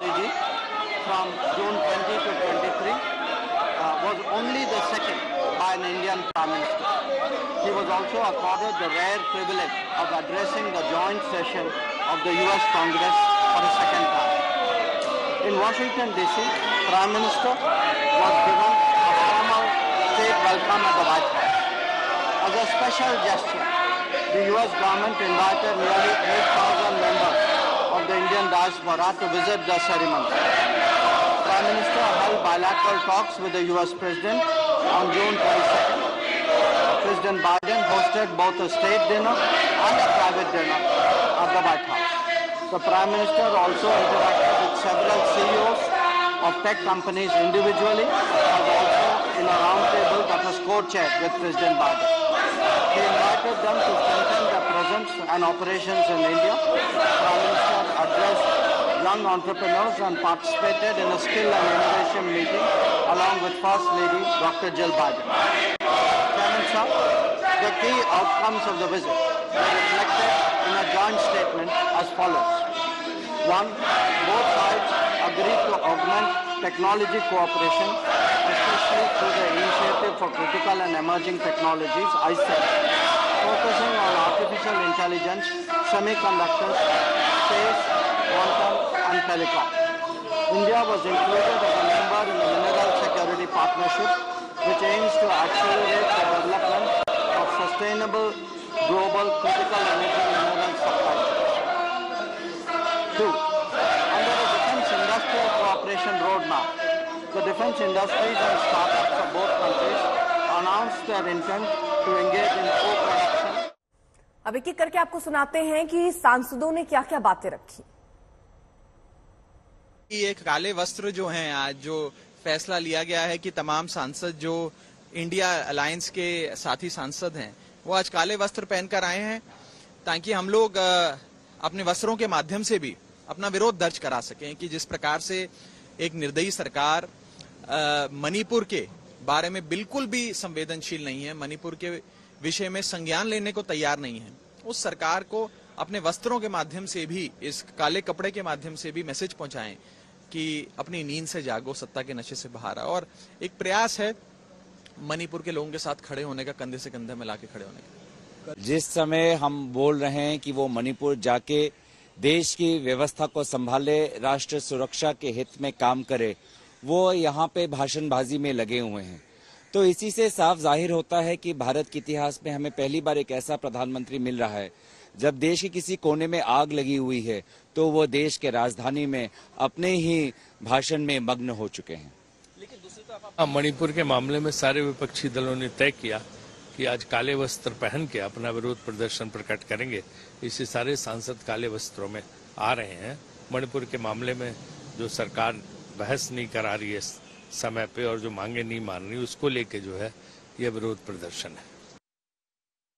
from June 20 to 23 was only the second by an Indian Prime Minister. He was also accorded the rare privilege of addressing the joint session of the US Congress for a second time. In Washington DC, Prime Minister was given a formal state welcome at the White House. As a special gesture, the US government invited nearly 8,000 members of the Indian diaspora to visit the ceremony. Prime Minister held bilateral talks with the US President on June 22nd. President Biden hosted both a state dinner and a private dinner at the White House. The Prime Minister also interacted with several CEOs of tech companies individually, as also in a roundtable that was co-chaired with President Biden. He invited them to strengthen their presence and operations in India. Prime Minister addressed young entrepreneurs and participated in a skill and innovation meeting along with First Lady Dr. Jill Biden. Chairman Sir, the key outcomes of the visit were reflected in a joint statement as follows. 1. Both sides agreed to augment technology cooperation, especially through the Initiative for Critical and Emerging Technologies, ICET, focusing on artificial intelligence, semiconductors, space, quantum, and telecom. India was included as a member in the Mineral Security Partnership, which aims to accelerate the development of sustainable global critical energy mineral supply chains. 2. Under the Defence Industrial Cooperation Roadmap, the defence industries and startups of both countries announced their intent to engage in co-production. अब एक एक करके आपको सुनाते हैं कि सांसदों ने क्या क्या बातें रखी। ये काले वस्त्र जो हैं, आज जो फैसला लिया गया है कि तमाम सांसद जो इंडिया अलायंस के साथी सांसद हैं वो आज काले वस्त्र पहनकर आए हैं ताकि हम लोग अपने वस्त्रों के माध्यम से भी अपना विरोध दर्ज करा सकें कि जिस प्रकार से एक निर्दयी सरकार मणिपुर के बारे में बिल्कुल भी संवेदनशील नहीं है, मणिपुर के विषय में संज्ञान लेने को तैयार नहीं है, उस सरकार को अपने वस्त्रों के माध्यम से भी, इस काले कपड़े के माध्यम से भी मैसेज पहुंचाएं कि अपनी नींद से जागो, सत्ता के नशे से बाहर आओ। और एक प्रयास है मणिपुर के लोगों के साथ खड़े होने का, कंधे से कंधे मिला के खड़े होने का। जिस समय हम बोल रहे हैं कि वो मणिपुर जाके देश की व्यवस्था को संभाले, राष्ट्र सुरक्षा के हित में काम करे, वो यहाँ पे भाषणबाजी में लगे हुए हैं। तो इसी से साफ जाहिर होता है कि भारत के इतिहास में हमें पहली बार एक ऐसा प्रधानमंत्री मिल रहा है जब देश के किसी कोने में आग लगी हुई है तो वो देश के राजधानी में अपने ही भाषण में मग्न हो चुके हैं। मणिपुर के मामले में सारे विपक्षी दलों ने तय किया कि आज काले वस्त्र पहन के अपना विरोध प्रदर्शन प्रकट करेंगे। इसे सारे सांसद काले वस्त्रों में आ रहे हैं। मणिपुर के मामले में जो सरकार बहस नहीं करा रही है समय पे और जो मांगे नहीं मान रही, उसको लेके जो है ये विरोध प्रदर्शन है।